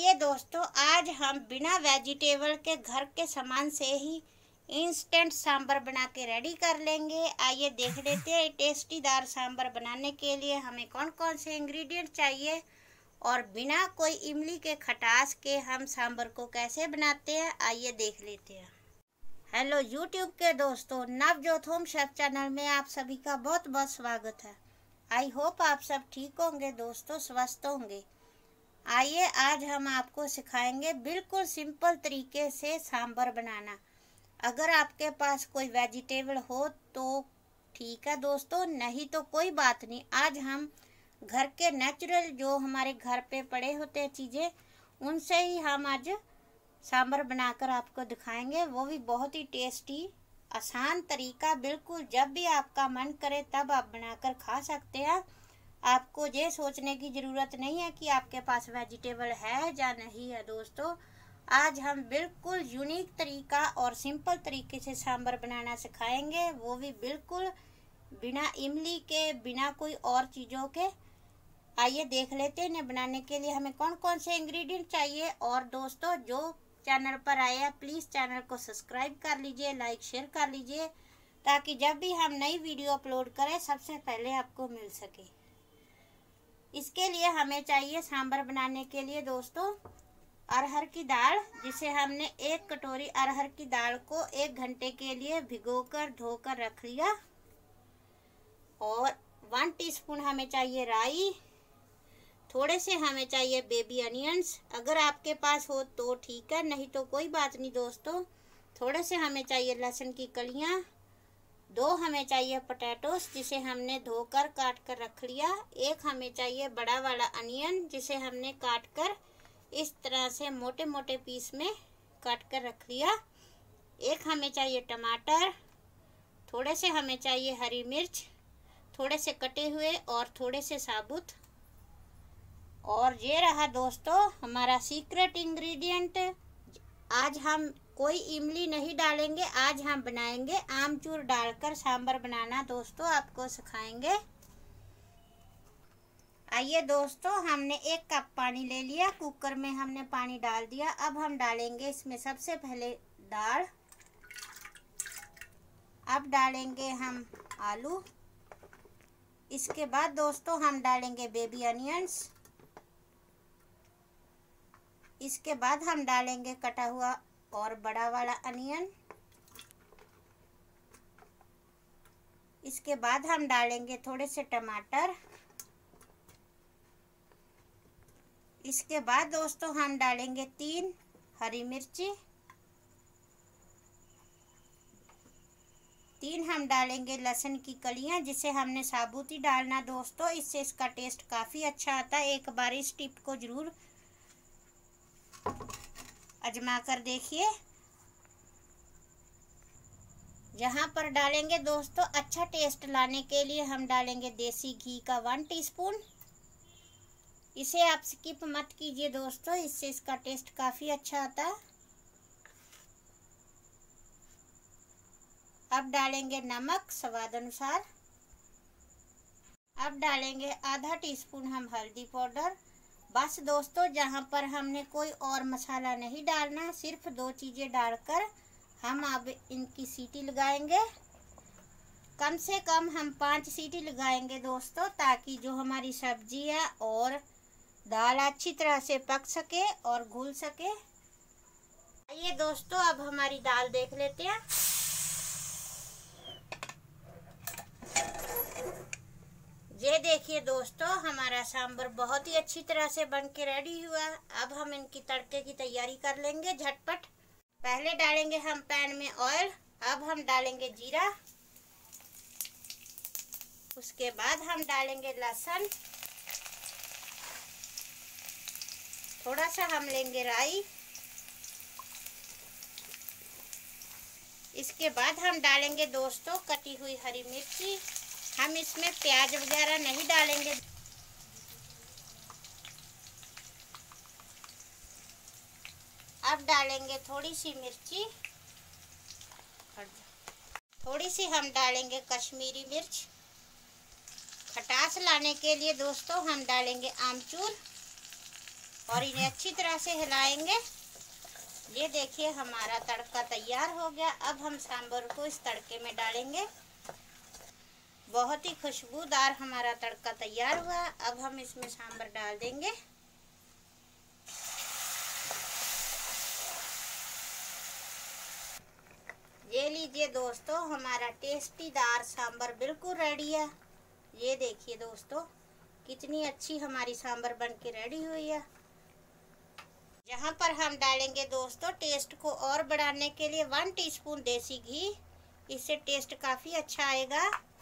आइए दोस्तों, आज हम बिना वेजिटेबल के घर के सामान से ही इंस्टेंट सांभर बना के रेडी कर लेंगे। आइए देख लेते हैं टेस्टीदार सांभर बनाने के लिए हमें कौन कौन से इंग्रेडिएंट चाहिए और बिना कोई इमली के खटास के हम सांभर को कैसे बनाते हैं। आइए देख लेते हैं। हेलो यूट्यूब के दोस्तों, नवजोत होम शेफ चैनल में आप सभी का बहुत बहुत स्वागत है। आई होप आप सब ठीक होंगे दोस्तों, स्वस्थ होंगे। आइए आज हम आपको सिखाएंगे बिल्कुल सिंपल तरीके से सांभर बनाना। अगर आपके पास कोई वेजिटेबल हो तो ठीक है दोस्तों, नहीं तो कोई बात नहीं। आज हम घर के नेचुरल जो हमारे घर पे पड़े होते हैं चीज़ें, उनसे ही हम आज सांभर बनाकर आपको दिखाएंगे, वो भी बहुत ही टेस्टी आसान तरीका। बिल्कुल जब भी आपका मन करे तब आप बनाकर खा सकते हैं। आपको ये सोचने की ज़रूरत नहीं है कि आपके पास वेजिटेबल है या नहीं है। दोस्तों आज हम बिल्कुल यूनिक तरीका और सिंपल तरीके से सांभर बनाना सिखाएंगे, वो भी बिल्कुल बिना इमली के, बिना कोई और चीज़ों के। आइए देख लेते हैं इन्हें बनाने के लिए हमें कौन कौन से इंग्रेडिएंट चाहिए। और दोस्तों जो चैनल पर आए हैं प्लीज़ चैनल को सब्सक्राइब कर लीजिए, लाइक शेयर कर लीजिए, ताकि जब भी हम नई वीडियो अपलोड करें सबसे पहले आपको मिल सके। इसके लिए हमें चाहिए सांभर बनाने के लिए दोस्तों अरहर की दाल, जिसे हमने 1 कटोरी अरहर की दाल को 1 घंटे के लिए भिगोकर धोकर रख लिया। और 1 टीस्पून हमें चाहिए राई, थोड़े से हमें चाहिए बेबी अनियंस। अगर आपके पास हो तो ठीक है, नहीं तो कोई बात नहीं दोस्तों। थोड़े से हमें चाहिए लहसुन की कलियां, 2 हमें चाहिए पोटैटोस जिसे हमने धोकर काट कर रख लिया। 1 हमें चाहिए बड़ा वाला अनियन जिसे हमने काट कर इस तरह से मोटे मोटे पीस में काट कर रख लिया। 1 हमें चाहिए टमाटर, थोड़े से हमें चाहिए हरी मिर्च, थोड़े से कटे हुए और थोड़े से साबुत। और ये रहा दोस्तों हमारा सीक्रेट इंग्रेडिएंट। आज हम कोई इमली नहीं डालेंगे, आज हम बनाएंगे आमचूर डालकर सांभर बनाना दोस्तों, आपको सिखाएंगे। आइए दोस्तों, हमने 1 कप पानी ले लिया, कुकर में हमने पानी डाल दिया। अब हम डालेंगे इसमें सबसे पहले दाल, अब डालेंगे हम आलू, इसके बाद दोस्तों हम डालेंगे बेबी अनियंस, इसके बाद हम डालेंगे कटा हुआ और बड़ा वाला अनियन, इसके बाद हम डालेंगे थोड़े से टमाटर, इसके बाद दोस्तों हम डालेंगे 3 हरी मिर्ची, 3 हम डालेंगे लहसुन की कलियां जिसे हमने साबुत ही डालना दोस्तों, इससे इसका टेस्ट काफ़ी अच्छा आता है। एक बार इस टिप को ज़रूर आजमा कर देखिए। यहाँ पर डालेंगे दोस्तों अच्छा टेस्ट लाने के लिए हम डालेंगे देसी घी का 1 टीस्पून। इसे आप स्किप मत कीजिए दोस्तों, इससे इसका टेस्ट काफ़ी अच्छा आता है। अब डालेंगे नमक स्वाद अनुसार। अब डालेंगे आधा टीस्पून हम हल्दी पाउडर। बस दोस्तों जहाँ पर हमने कोई और मसाला नहीं डालना, सिर्फ 2 चीज़ें डालकर हम अब इनकी सीटी लगाएंगे। कम से कम हम 5 सीटी लगाएंगे दोस्तों, ताकि जो हमारी सब्जी है और दाल अच्छी तरह से पक सके और घुल सके। आइए दोस्तों अब हमारी दाल देख लेते हैं। ये देखिए दोस्तों हमारा सांभर बहुत ही अच्छी तरह से बन के रेडी हुआ। अब हम इनकी तड़के की तैयारी कर लेंगे झटपट। पहले डालेंगे हम पैन में ऑयल, अब हम डालेंगे जीरा, उसके बाद हम डालेंगे लहसुन, थोड़ा सा हम लेंगे राई, इसके बाद हम डालेंगे दोस्तों कटी हुई हरी मिर्ची। हम इसमें प्याज वगैरह नहीं डालेंगे। अब डालेंगे थोड़ी सी मिर्ची, थोड़ी सी हम डालेंगे कश्मीरी मिर्च। खटास लाने के लिए दोस्तों हम डालेंगे आमचूर। और इन्हें अच्छी तरह से हिलाएंगे। ये देखिए हमारा तड़का तैयार हो गया। अब हम सांभर को इस तड़के में डालेंगे। बहुत ही खुशबूदार हमारा तड़का तैयार हुआ। अब हम इसमें सांभर डाल देंगे। ये लीजिए दोस्तों, हमारा टेस्टीदार सांभर बिल्कुल रेडी है। ये देखिए दोस्तों, कितनी अच्छी हमारी सांभर बनके रेडी हुई है। यहाँ पर हम डालेंगे दोस्तों टेस्ट को और बढ़ाने के लिए 1 टीस्पून देसी घी। इससे टेस्ट काफ़ी अच्छा आएगा।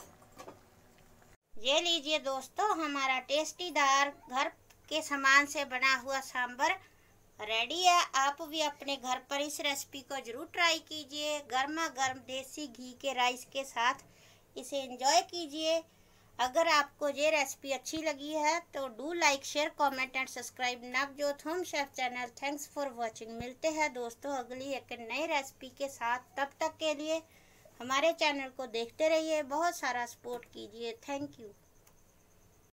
ये लीजिए दोस्तों, हमारा टेस्टीदार घर के सामान से बना हुआ सांभर रेडी है। आप भी अपने घर पर इस रेसिपी को ज़रूर ट्राई कीजिए। गर्मा गर्म देसी घी के राइस के साथ इसे एंजॉय कीजिए। अगर आपको ये रेसिपी अच्छी लगी है तो do like, share, comment and subscribe Navjot home chef channel. Thanks for watching. मिलते हैं दोस्तों अगली एक नई रेसिपी के साथ। तब तक के लिए हमारे चैनल को देखते रहिए, बहुत सारा सपोर्ट कीजिए। Thank you.